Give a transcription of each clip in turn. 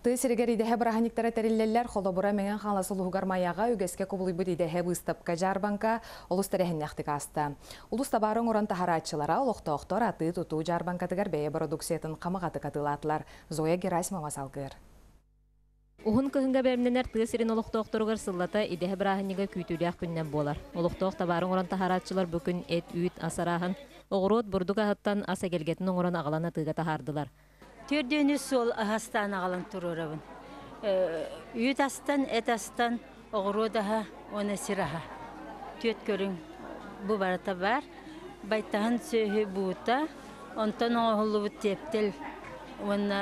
Тысыргер идеhe браханиктара териллеллер холобура менген халасы лугар маяга үгеске кубулуйбут идеhe выставка жарбанка олус терехиннехтик аста. Улус табарын оран тахарачылара олохтоохтор аты туту жарбанкатыгар бeye продукциятын камагаты катылатлар. Зоя Герасимова салгыр. Ухун кыһынга бәрмненер тыысырын олохтоохторугар сыллата идеhe браханига күйтүлях күннен болар. Олохтоох табарын оран тахарачылар бүкүн эт үйт асарахан оғырот бурдуга хаттан аса келгетін оран агалана тыга тахардылар. Төрдені сол ағастан ағалан тұрырабын. Үйт астан, әт астан, оғыродаға, оны сираға. Төт көрің бұ барата бар. Байтағын сөйі бұғыта, онтан оғылы бұт тептіл, оны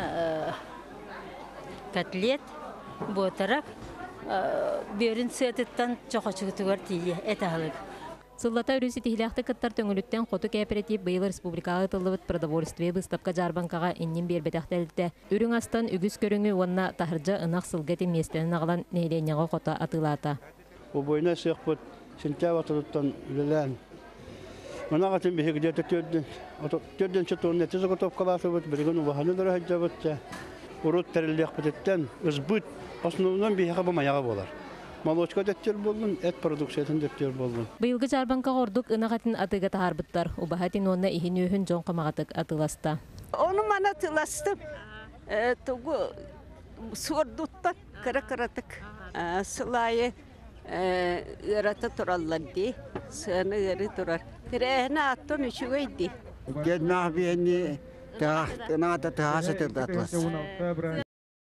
котлет, бұғытарақ, берін сөйтіттен чоқачығытығар тейе, әт ағылық. Сыллата үрүсі тихиляқты кыттар төңіліттен қоты кооператив быйыл республикаға тылыбыт продовольствие выставка жарбанкаға иннен бербетақтелді. Үрің астан үгіз көріңі онна тахыржа ынақ сылгеті местенін ағылан нейленеға қота атылата. Обойна сеқ бұд сентябр тұттан үлілән. Мұнаға тен бейгі дәті төрден чөтуын нәтізі құтып қаласы бұд, бірігін ұбағаны дұры хаджа бұд. Ұрут тәрілдек бұдеттен ұзбұд, основынан бейгі бұмаяға болар. Молочка дәттер болдun, эт продукциятын дәттер болдun. Быйылгы жарбанка ордук ынағатын атыға тахарбыттар. Убахатын онна ихин өйін жон қамағатык атыласта. Оны мана тыластым. Тугу суырдуттан кыра-кыратык. Сылайы ыраты тұралар дей. Сыны ыры тұрар. Тірәйіні аттын үші өйді. Геднақ бейні тағаты тағасы тұрды атлас.